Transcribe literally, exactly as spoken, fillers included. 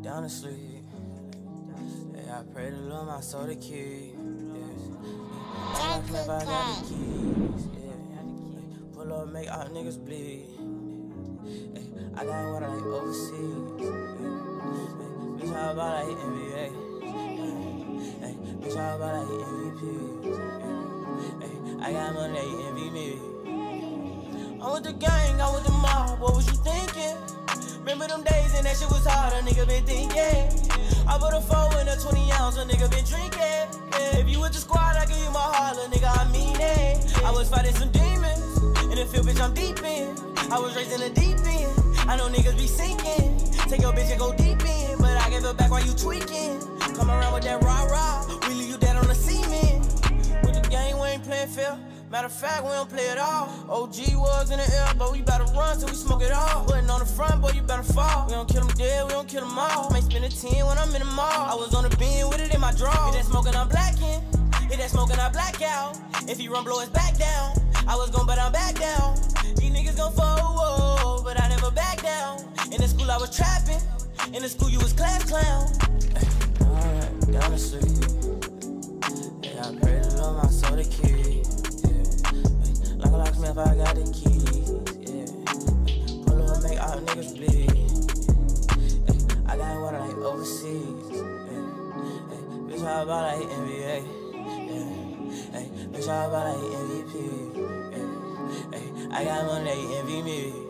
down to sleep. Hey, I pray to Lord my soul to keep. Yeah. If I got the keys, yeah. Pull up, make all niggas bleed. Hey, I got water like overseas. Yeah. Bitch, how about like N B A? Yeah. Hey, bitch, how about like M V P? Yeah. Hey, I got money, they envy me. I'm with the gang, I'm with the mob. What was you thinking? Remember them days and that shit was hard, a nigga been thinking. I put a four in a twenty ounce, a nigga been drinking. Yeah. If you with the squad, I give you my heart, a nigga, I mean it. I was fighting some demons, in the field, bitch, I'm deep in. I was raised in the deep end, I know niggas be sinking. Take your bitch and go deep in, but I give it back while you tweaking. Come around with that rah-rah, we leave you dead on the cement. With the game, we ain't playing fair. Matter of fact, we don't play it all. O G was in the air, but we better run till we smoke it all. Putting on the front, boy, you better fall. We don't kill them dead, we don't kill them all. May spend a ten when I'm in the mall. I was on the beam with it in my draw. Hit that smoking, I'm blacking. Hit that smoking, I black out. If he run, blow his back down. I was gon' but I'm back down. These niggas gon' fall, whoa, but I never back down. In the school, I was trapping. In the school, you was class clown. Alright, down to sleep. Yeah, I pray to Lord my soul to keep. Like a locksmith, I got the keys, yeah. Pull up, make all niggas bleed. Ay, I got water like overseas, yeah. Ay, bitch, how about like N B A? Yeah. Ay, bitch, how about like M V P? Yeah. Ay, I got money, they envy me.